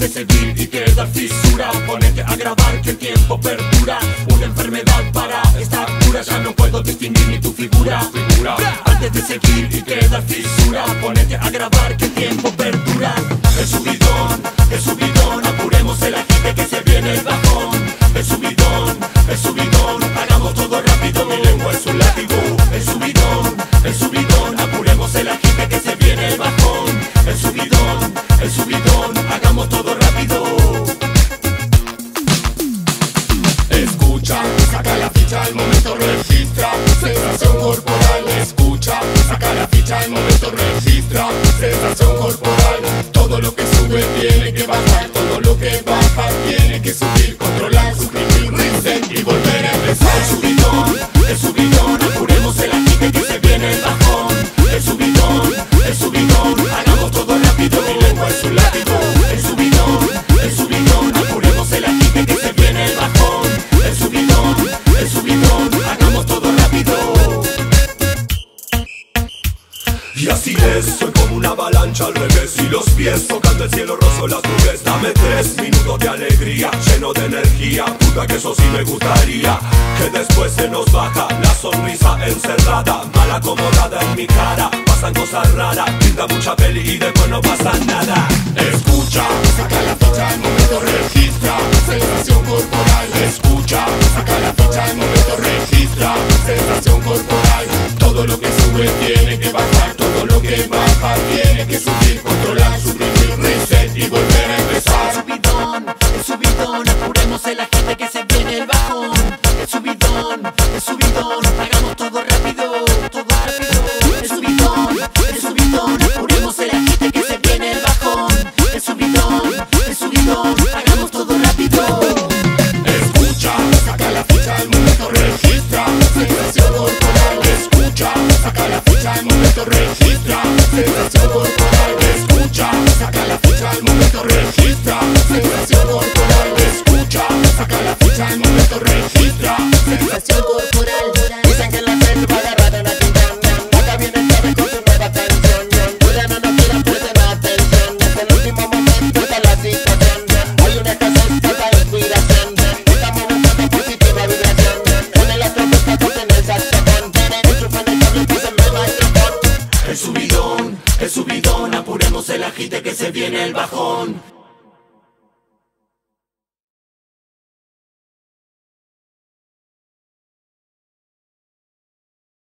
de seguir y quedar fisura. Ponete a grabar que el tiempo perdura. Una enfermedad para esta cura. Ya no puedo distinguir ni tu figura. Antes de seguir y quedar fisura. Ponete a grabar que el tiempo perdura. El subidón, apuremos el agite que se viene el bajón. El subidón, hagamos todo rápido, mi lengua es un látigo. El subidón, apuremos el agite que se viene el bajón. El subidón, hagamos todo rápido. Escucha, saca la ficha, el momento registra. Sensación corporal, escucha, saca la ficha, el momento registra. Sensación corporal, todo lo que sube tiene que bajar. Todo lo que baja tiene que subir, controlar, suprimir, reset y volver a empezar. El subidón, apuremos el agite que se viene el bajón. El subidón, hagamos todo rápido, mi lengua es un látigo. El subidón, apuremos el agite que se viene el bajón. El subidón, hagamos todo rápido. Y así es, soy como una avalancha al revés y los pies tocando el cielo, rozo las nubes. Dame 3 minutos de alegría, lleno de energía. Puta que eso sí me gustaría, que después se nos baja la sonrisa encerrada, mal acomodada en mi cara. Pasan cosas raras, pinta mucha peli y después no pasa nada. Escucha, saca la ficha, el momento registra. Sensación corporal, escucha, saca la ficha, el momento registra. Sensación corporal, todo lo que sube tiene que bajar. Todo lo que baja tiene que subir, controlar, suprimir, reset y volver a empezar. El subidón, apuremos el agite que se viene el bajón. El subidón, hagamos todo rápido, todo rápido. El subidón, apuremos el agite que se viene el bajón. El subidón, hagamos todo rápido. Escucha, saca la ficha, el momento registra. Sensación corporal, escucha, saca la ficha, el momento registra. Sensación corporal, escucha, saca la ficha, el momento registra. Sensación corporal, escucha, saca la ficha, el momento registra. Sensación corporal, dicen que la gente va a agarrar en aquí, acá viene esta vez con su nueva canción. Julián no quiera presten atención, es el último momento de la situación. Hay una escasez de la inspiración, estamos buscando positiva vibración. Pone la trompeta, toquen el saxofón, enchufan el cable, pasen el micrófono. El subidón, apuremos el agite que se viene el bajón.